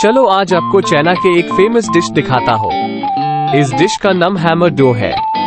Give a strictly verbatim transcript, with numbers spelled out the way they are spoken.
चलो आज आपको चाइना के एक फेमस डिश दिखाता हूँ। इस डिश का नाम हैमर डो है।